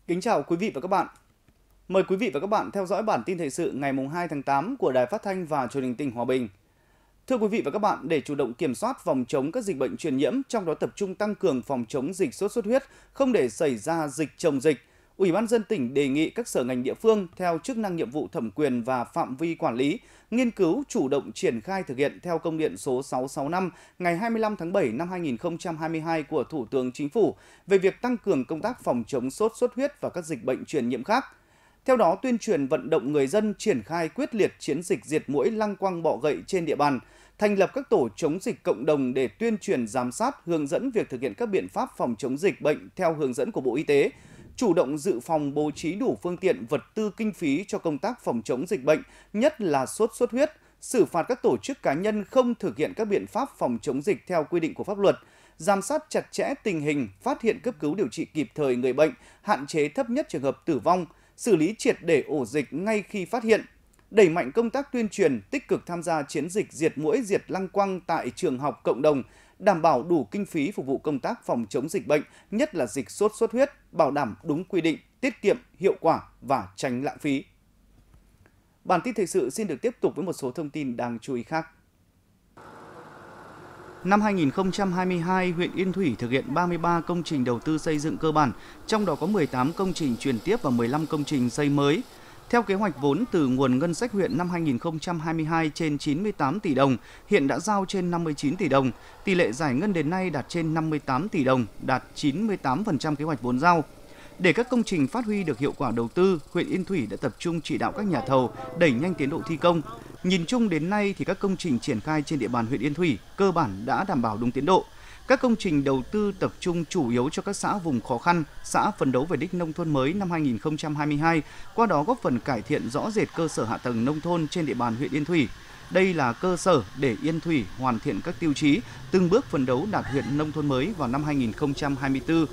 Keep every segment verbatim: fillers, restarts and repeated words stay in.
Kính chào quý vị và các bạn. Mời quý vị và các bạn theo dõi bản tin thời sự ngày hai tháng tám của Đài Phát thanh và Truyền hình tỉnh Hòa Bình. Thưa quý vị và các bạn, để chủ động kiểm soát phòng chống các dịch bệnh truyền nhiễm, trong đó tập trung tăng cường phòng chống dịch sốt xuất huyết, không để xảy ra dịch chồng dịch, Ủy ban nhân dân tỉnh đề nghị các sở ngành địa phương theo chức năng nhiệm vụ thẩm quyền và phạm vi quản lý, nghiên cứu chủ động triển khai thực hiện theo công điện số sáu trăm sáu mươi lăm ngày hai mươi lăm tháng bảy năm hai nghìn không trăm hai mươi hai của Thủ tướng Chính phủ về việc tăng cường công tác phòng chống sốt xuất huyết và các dịch bệnh truyền nhiễm khác. Theo đó, tuyên truyền vận động người dân triển khai quyết liệt chiến dịch diệt muỗi lăng quăng bọ gậy trên địa bàn, thành lập các tổ chống dịch cộng đồng để tuyên truyền giám sát, hướng dẫn việc thực hiện các biện pháp phòng chống dịch bệnh theo hướng dẫn của Bộ Y tế, chủ động dự phòng bố trí đủ phương tiện vật tư kinh phí cho công tác phòng chống dịch bệnh, nhất là sốt xuất huyết, xử phạt các tổ chức cá nhân không thực hiện các biện pháp phòng chống dịch theo quy định của pháp luật, giám sát chặt chẽ tình hình, phát hiện cấp cứu điều trị kịp thời người bệnh, hạn chế thấp nhất trường hợp tử vong, xử lý triệt để ổ dịch ngay khi phát hiện, đẩy mạnh công tác tuyên truyền, tích cực tham gia chiến dịch diệt muỗi diệt lăng quăng tại trường học cộng đồng, đảm bảo đủ kinh phí phục vụ công tác phòng chống dịch bệnh, nhất là dịch sốt xuất huyết, bảo đảm đúng quy định, tiết kiệm, hiệu quả và tránh lãng phí. Bản tin thời sự xin được tiếp tục với một số thông tin đáng chú ý khác. Năm hai nghìn không trăm hai mươi hai, huyện Yên Thủy thực hiện ba mươi ba công trình đầu tư xây dựng cơ bản, trong đó có mười tám công trình chuyển tiếp và mười lăm công trình xây mới. Theo kế hoạch vốn từ nguồn ngân sách huyện năm hai nghìn không trăm hai mươi hai trên chín mươi tám tỷ đồng, hiện đã giao trên năm mươi chín tỷ đồng. Tỷ lệ giải ngân đến nay đạt trên năm mươi tám tỷ đồng, đạt chín mươi tám phần trăm kế hoạch vốn giao. Để các công trình phát huy được hiệu quả đầu tư, huyện Yên Thủy đã tập trung chỉ đạo các nhà thầu đẩy nhanh tiến độ thi công. Nhìn chung đến nay thì các công trình triển khai trên địa bàn huyện Yên Thủy cơ bản đã đảm bảo đúng tiến độ. Các công trình đầu tư tập trung chủ yếu cho các xã vùng khó khăn, xã phấn đấu về đích nông thôn mới năm hai nghìn không trăm hai mươi hai, qua đó góp phần cải thiện rõ rệt cơ sở hạ tầng nông thôn trên địa bàn huyện Yên Thủy. Đây là cơ sở để Yên Thủy hoàn thiện các tiêu chí, từng bước phấn đấu đạt huyện nông thôn mới vào năm hai nghìn không trăm hai mươi tư.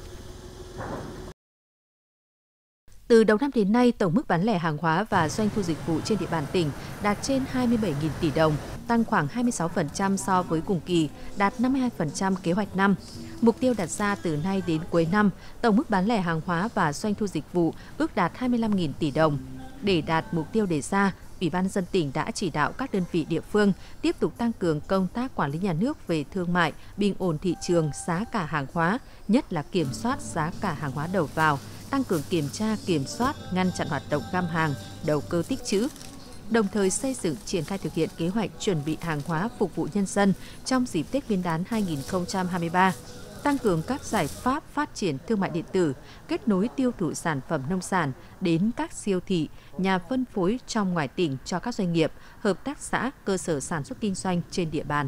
Từ đầu năm đến nay, tổng mức bán lẻ hàng hóa và doanh thu dịch vụ trên địa bàn tỉnh đạt trên hai mươi bảy nghìn tỷ đồng, tăng khoảng hai mươi sáu phần trăm so với cùng kỳ, đạt năm mươi hai phần trăm kế hoạch năm. Mục tiêu đặt ra từ nay đến cuối năm, tổng mức bán lẻ hàng hóa và doanh thu dịch vụ ước đạt hai mươi lăm nghìn tỷ đồng. Để đạt mục tiêu đề ra, Ủy ban nhân dân tỉnh đã chỉ đạo các đơn vị địa phương tiếp tục tăng cường công tác quản lý nhà nước về thương mại, bình ổn thị trường, giá cả hàng hóa, nhất là kiểm soát giá cả hàng hóa đầu vào, tăng cường kiểm tra, kiểm soát, ngăn chặn hoạt động găm hàng, đầu cơ tích trữ. Đồng thời xây dựng triển khai thực hiện kế hoạch chuẩn bị hàng hóa phục vụ nhân dân trong dịp Tết Nguyên đán hai nghìn không trăm hai mươi ba, tăng cường các giải pháp phát triển thương mại điện tử, kết nối tiêu thụ sản phẩm nông sản đến các siêu thị, nhà phân phối trong ngoài tỉnh cho các doanh nghiệp, hợp tác xã, cơ sở sản xuất kinh doanh trên địa bàn.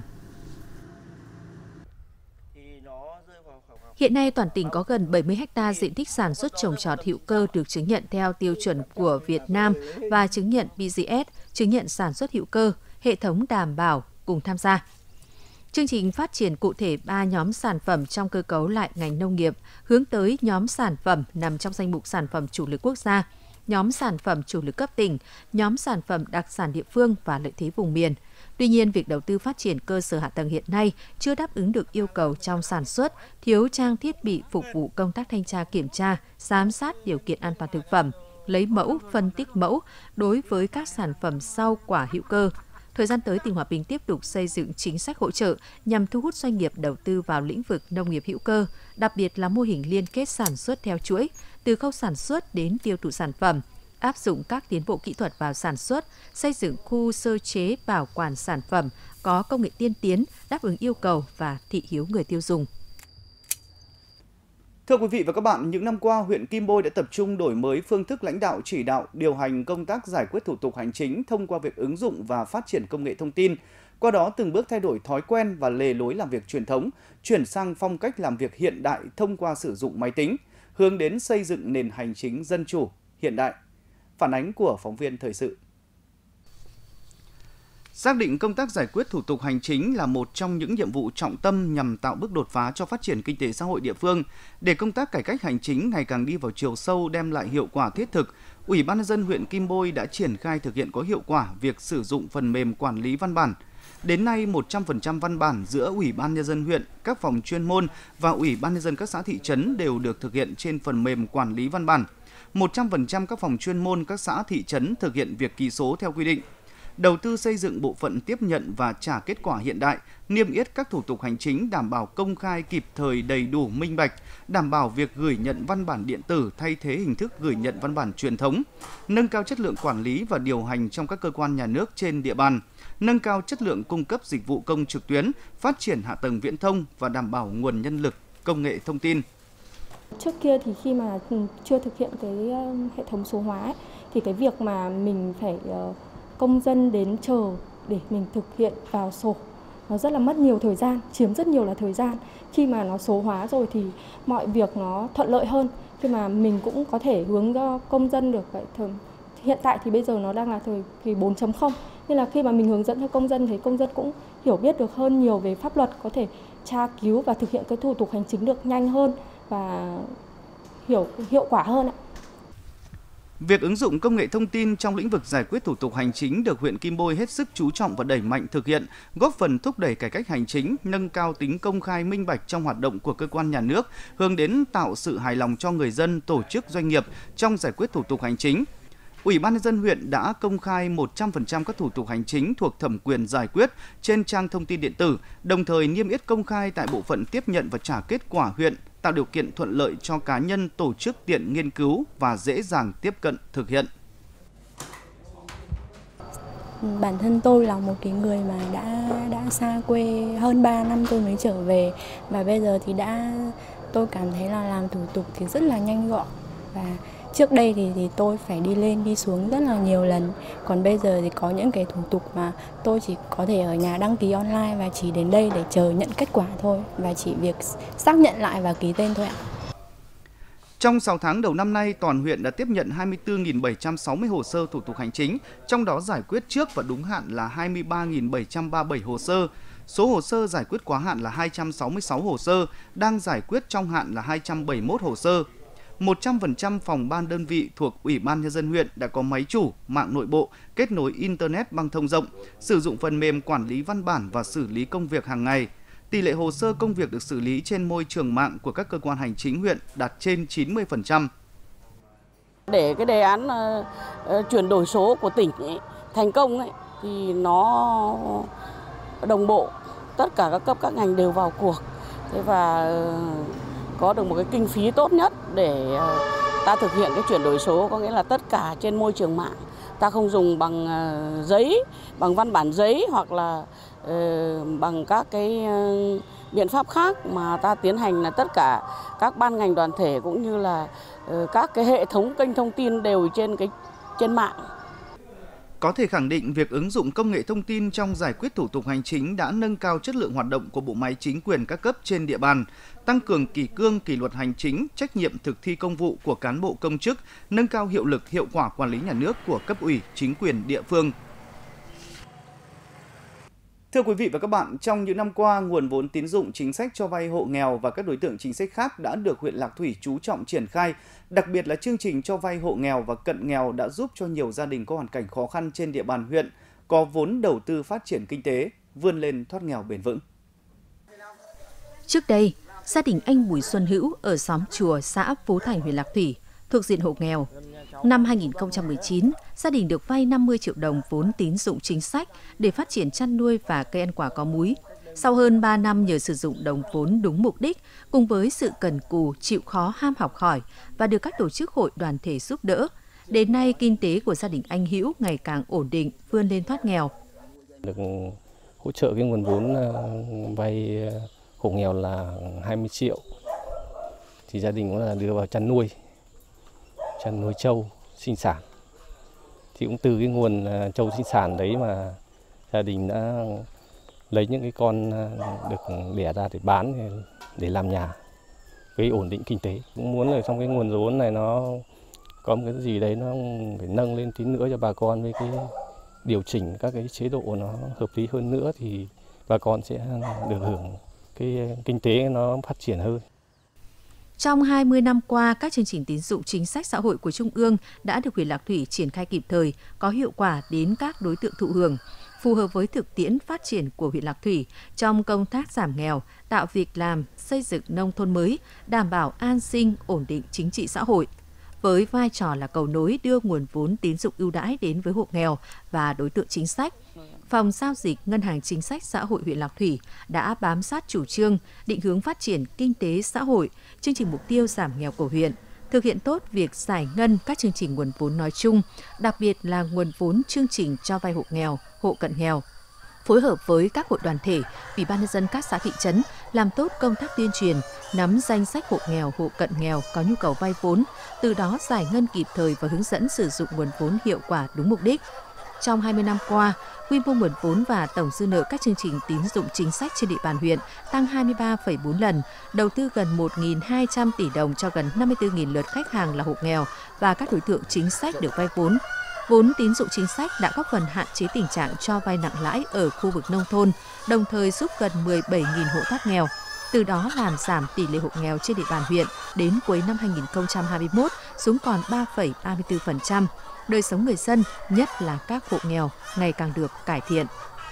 Hiện nay, toàn tỉnh có gần bảy mươi ha diện tích sản xuất trồng trọt hữu cơ được chứng nhận theo tiêu chuẩn của Việt Nam và chứng nhận bê giê ét, chứng nhận sản xuất hữu cơ, hệ thống đảm bảo cùng tham gia. Chương trình phát triển cụ thể ba nhóm sản phẩm trong cơ cấu lại ngành nông nghiệp, hướng tới nhóm sản phẩm nằm trong danh mục sản phẩm chủ lực quốc gia, nhóm sản phẩm chủ lực cấp tỉnh, nhóm sản phẩm đặc sản địa phương và lợi thế vùng miền. Tuy nhiên, việc đầu tư phát triển cơ sở hạ tầng hiện nay chưa đáp ứng được yêu cầu trong sản xuất, thiếu trang thiết bị phục vụ công tác thanh tra kiểm tra, giám sát điều kiện an toàn thực phẩm, lấy mẫu, phân tích mẫu đối với các sản phẩm rau quả hữu cơ. Thời gian tới, tỉnh Hòa Bình tiếp tục xây dựng chính sách hỗ trợ nhằm thu hút doanh nghiệp đầu tư vào lĩnh vực nông nghiệp hữu cơ, đặc biệt là mô hình liên kết sản xuất theo chuỗi, từ khâu sản xuất đến tiêu thụ sản phẩm, áp dụng các tiến bộ kỹ thuật vào sản xuất, xây dựng khu sơ chế bảo quản sản phẩm có công nghệ tiên tiến, đáp ứng yêu cầu và thị hiếu người tiêu dùng. Thưa quý vị và các bạn, những năm qua, huyện Kim Bôi đã tập trung đổi mới phương thức lãnh đạo, chỉ đạo, điều hành công tác giải quyết thủ tục hành chính thông qua việc ứng dụng và phát triển công nghệ thông tin. Qua đó, từng bước thay đổi thói quen và lề lối làm việc truyền thống, chuyển sang phong cách làm việc hiện đại thông qua sử dụng máy tính, hướng đến xây dựng nền hành chính dân chủ, hiện đại. Phản ánh của phóng viên thời sự. Xác định công tác giải quyết thủ tục hành chính là một trong những nhiệm vụ trọng tâm nhằm tạo bước đột phá cho phát triển kinh tế xã hội địa phương. Để công tác cải cách hành chính ngày càng đi vào chiều sâu, đem lại hiệu quả thiết thực, Ủy ban nhân dân huyện Kim Bôi đã triển khai thực hiện có hiệu quả việc sử dụng phần mềm quản lý văn bản. Đến nay, một trăm phần trăm văn bản giữa Ủy ban nhân dân huyện, các phòng chuyên môn và Ủy ban nhân dân các xã thị trấn đều được thực hiện trên phần mềm quản lý văn bản. một trăm phần trăm các phòng chuyên môn các xã thị trấn thực hiện việc ký số theo quy định. Đầu tư xây dựng bộ phận tiếp nhận và trả kết quả hiện đại, niêm yết các thủ tục hành chính đảm bảo công khai kịp thời đầy đủ minh bạch, đảm bảo việc gửi nhận văn bản điện tử thay thế hình thức gửi nhận văn bản truyền thống, nâng cao chất lượng quản lý và điều hành trong các cơ quan nhà nước trên địa bàn, nâng cao chất lượng cung cấp dịch vụ công trực tuyến, phát triển hạ tầng viễn thông và đảm bảo nguồn nhân lực, công nghệ thông tin. Trước kia thì khi mà chưa thực hiện cái hệ thống số hóa ấy, thì cái việc mà mình phải công dân đến chờ để mình thực hiện vào sổ nó rất là mất nhiều thời gian, chiếm rất nhiều là thời gian. Khi mà nó số hóa rồi thì mọi việc nó thuận lợi hơn, khi mà mình cũng có thể hướng cho công dân được vậy. Hiện tại thì bây giờ nó đang là thời kỳ bốn chấm không, nên là khi mà mình hướng dẫn cho công dân thì công dân cũng hiểu biết được hơn nhiều về pháp luật, có thể tra cứu và thực hiện cái thủ tục hành chính được nhanh hơn và hiểu hiệu quả hơn ạ. Việc ứng dụng công nghệ thông tin trong lĩnh vực giải quyết thủ tục hành chính được huyện Kim Bôi hết sức chú trọng và đẩy mạnh thực hiện, góp phần thúc đẩy cải cách hành chính, nâng cao tính công khai minh bạch trong hoạt động của cơ quan nhà nước, hướng đến tạo sự hài lòng cho người dân, tổ chức, doanh nghiệp trong giải quyết thủ tục hành chính. Ủy ban nhân dân huyện đã công khai một trăm phần trăm các thủ tục hành chính thuộc thẩm quyền giải quyết trên trang thông tin điện tử, đồng thời niêm yết công khai tại bộ phận tiếp nhận và trả kết quả huyện, tạo điều kiện thuận lợi cho cá nhân, tổ chức tiện nghiên cứu và dễ dàng tiếp cận thực hiện. Bản thân tôi là một cái người mà đã đã xa quê hơn ba năm tôi mới trở về, và bây giờ thì đã tôi cảm thấy là làm thủ tục thì rất là nhanh gọn, và trước đây thì, thì tôi phải đi lên đi xuống rất là nhiều lần, còn bây giờ thì có những cái thủ tục mà tôi chỉ có thể ở nhà đăng ký online và chỉ đến đây để chờ nhận kết quả thôi, và chỉ việc xác nhận lại và ký tên thôi ạ. Trong sáu tháng đầu năm nay, toàn huyện đã tiếp nhận hai mươi tư nghìn bảy trăm sáu mươi hồ sơ thủ tục hành chính, trong đó giải quyết trước và đúng hạn là hai mươi ba nghìn bảy trăm ba mươi bảy hồ sơ. Số hồ sơ giải quyết quá hạn là hai trăm sáu mươi sáu hồ sơ, đang giải quyết trong hạn là hai trăm bảy mươi mốt hồ sơ. một trăm phần trăm phòng ban đơn vị thuộc Ủy ban nhân dân huyện đã có máy chủ, mạng nội bộ, kết nối Internet băng thông rộng, sử dụng phần mềm quản lý văn bản và xử lý công việc hàng ngày. Tỷ lệ hồ sơ công việc được xử lý trên môi trường mạng của các cơ quan hành chính huyện đạt trên chín mươi phần trăm. Để cái đề án uh, uh, chuyển đổi số của tỉnh ấy, thành công ấy, thì nó đồng bộ, tất cả các cấp các ngành đều vào cuộc. Thế và uh, có được một cái kinh phí tốt nhất để uh, ta thực hiện cái chuyển đổi số, có nghĩa là tất cả trên môi trường mạng. Ta không dùng bằng uh, giấy, bằng văn bản giấy hoặc là uh, bằng các cái uh, biện pháp khác, mà ta tiến hành là tất cả các ban ngành đoàn thể cũng như là uh, các cái hệ thống kênh thông tin đều trên cái trên mạng. Có thể khẳng định việc ứng dụng công nghệ thông tin trong giải quyết thủ tục hành chính đã nâng cao chất lượng hoạt động của bộ máy chính quyền các cấp trên địa bàn, tăng cường kỷ cương kỷ luật hành chính, trách nhiệm thực thi công vụ của cán bộ công chức, nâng cao hiệu lực hiệu quả quản lý nhà nước của cấp ủy, chính quyền địa phương. Thưa quý vị và các bạn, trong những năm qua, nguồn vốn tín dụng chính sách cho vay hộ nghèo và các đối tượng chính sách khác đã được huyện Lạc Thủy chú trọng triển khai, đặc biệt là chương trình cho vay hộ nghèo và cận nghèo đã giúp cho nhiều gia đình có hoàn cảnh khó khăn trên địa bàn huyện có vốn đầu tư phát triển kinh tế, vươn lên thoát nghèo bền vững. Trước đây, gia đình anh Bùi Xuân Hữu ở xóm Chùa, xã Phú Thành, huyện Lạc Thủy thuộc diện hộ nghèo. Năm hai nghìn không trăm mười chín, gia đình được vay năm mươi triệu đồng vốn tín dụng chính sách để phát triển chăn nuôi và cây ăn quả có múi. Sau hơn ba năm nhờ sử dụng đồng vốn đúng mục đích, cùng với sự cần cù, chịu khó ham học hỏi và được các tổ chức hội đoàn thể giúp đỡ, đến nay kinh tế của gia đình anh Hữu ngày càng ổn định, vươn lên thoát nghèo. Được hỗ trợ cái nguồn vốn vay hộ nghèo là hai mươi triệu, thì gia đình cũng là đưa vào chăn nuôi. chăn nuôi trâu sinh sản, thì cũng từ cái nguồn trâu sinh sản đấy mà gia đình đã lấy những cái con được đẻ ra để bán để làm nhà, gây ổn định kinh tế. Cũng muốn là trong cái nguồn vốn này nó có một cái gì đấy nó phải nâng lên tí nữa cho bà con, với cái điều chỉnh các cái chế độ nó hợp lý hơn nữa thì bà con sẽ được hưởng cái kinh tế nó phát triển hơn. Trong hai mươi năm qua, các chương trình tín dụng chính sách xã hội của Trung ương đã được huyện Lạc Thủy triển khai kịp thời, có hiệu quả đến các đối tượng thụ hưởng, phù hợp với thực tiễn phát triển của huyện Lạc Thủy trong công tác giảm nghèo, tạo việc làm, xây dựng nông thôn mới, đảm bảo an sinh, ổn định chính trị xã hội. với vai trò là cầu nối đưa nguồn vốn tín dụng ưu đãi đến với hộ nghèo và đối tượng chính sách. Phòng giao dịch Ngân hàng Chính sách Xã hội huyện Lạc Thủy đã bám sát chủ trương, định hướng phát triển kinh tế xã hội, chương trình mục tiêu giảm nghèo của huyện, thực hiện tốt việc giải ngân các chương trình nguồn vốn nói chung, đặc biệt là nguồn vốn chương trình cho vay hộ nghèo, hộ cận nghèo. Phối hợp với các hội đoàn thể, Ủy ban nhân dân các xã thị trấn làm tốt công tác tuyên truyền, nắm danh sách hộ nghèo, hộ cận nghèo có nhu cầu vay vốn, từ đó giải ngân kịp thời và hướng dẫn sử dụng nguồn vốn hiệu quả đúng mục đích. Trong hai mươi năm qua, quy mô nguồn vốn và tổng dư nợ các chương trình tín dụng chính sách trên địa bàn huyện tăng hai mươi ba phẩy bốn lần, đầu tư gần một nghìn hai trăm tỷ đồng cho gần năm mươi tư nghìn lượt khách hàng là hộ nghèo và các đối tượng chính sách được vay vốn. Vốn tín dụng chính sách đã góp phần hạn chế tình trạng cho vay nặng lãi ở khu vực nông thôn, đồng thời giúp gần mười bảy nghìn hộ thoát nghèo. Từ đó làm giảm tỷ lệ hộ nghèo trên địa bàn huyện đến cuối năm hai nghìn không trăm hai mươi mốt xuống còn ba phẩy ba mươi tư phần trăm. Đời sống người dân, nhất là các hộ nghèo, ngày càng được cải thiện.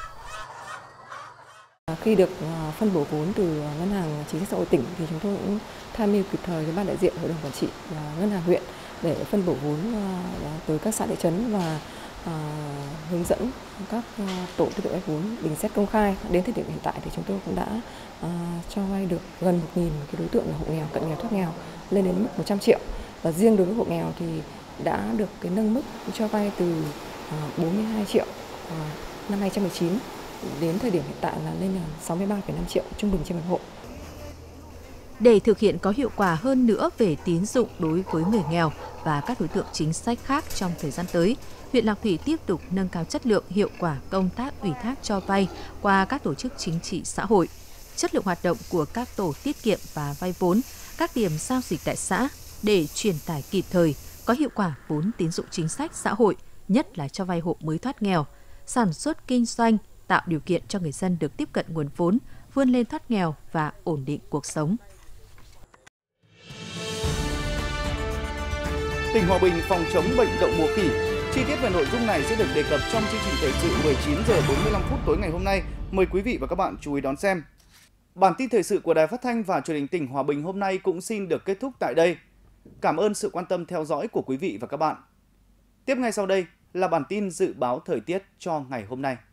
Khi được phân bổ vốn từ Ngân hàng Chính sách Xã hội tỉnh thì chúng tôi cũng tham mưu kịp thời với ban đại diện Hội đồng Quản trị và Ngân hàng huyện để phân bổ vốn tới các xã thị trấn và hướng dẫn các tổ tiếp tục vay vốn bình xét công khai. Đến thời điểm hiện tại thì chúng tôi cũng đã cho vay được gần một nghìn cái đối tượng là hộ nghèo, cận nghèo, thoát nghèo lên đến mức một trăm triệu. Và riêng đối với hộ nghèo thì đã được cái nâng mức cho vay từ bốn mươi hai triệu năm hai nghìn không trăm mười chín đến thời điểm hiện tại là lên là sáu mươi ba phẩy năm triệu trung bình trên một hộ. Để thực hiện có hiệu quả hơn nữa về tín dụng đối với người nghèo và các đối tượng chính sách khác trong thời gian tới, huyện Lạc Thủy tiếp tục nâng cao chất lượng, hiệu quả công tác ủy thác cho vay qua các tổ chức chính trị xã hội, chất lượng hoạt động của các tổ tiết kiệm và vay vốn, các điểm giao dịch tại xã để truyền tải kịp thời, có hiệu quả vốn tín dụng chính sách xã hội, nhất là cho vay hộ mới thoát nghèo, sản xuất kinh doanh, tạo điều kiện cho người dân được tiếp cận nguồn vốn, vươn lên thoát nghèo và ổn định cuộc sống. Tỉnh Hòa Bình phòng chống bệnh đậu mùa khỉ. Chi tiết về nội dung này sẽ được đề cập trong chương trình thời sự mười chín giờ bốn mươi lăm phút tối ngày hôm nay. Mời quý vị và các bạn chú ý đón xem. Bản tin thời sự của Đài Phát thanh và Truyền hình tỉnh Hòa Bình hôm nay cũng xin được kết thúc tại đây. Cảm ơn sự quan tâm theo dõi của quý vị và các bạn. Tiếp ngay sau đây là bản tin dự báo thời tiết cho ngày hôm nay.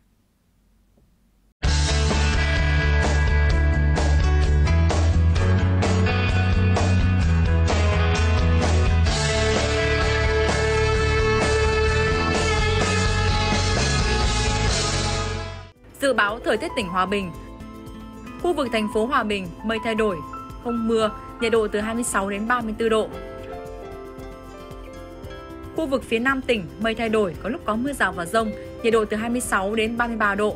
Dự báo thời tiết tỉnh Hòa Bình. Khu vực thành phố Hòa Bình mây thay đổi, không mưa, nhiệt độ từ hai mươi sáu đến ba mươi tư độ. Khu vực phía Nam tỉnh mây thay đổi, có lúc có mưa rào và dông, nhiệt độ từ hai mươi sáu đến ba mươi ba độ.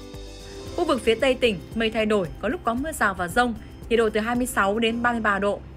Khu vực phía Tây tỉnh mây thay đổi, có lúc có mưa rào và dông, nhiệt độ từ hai mươi sáu đến ba mươi ba độ.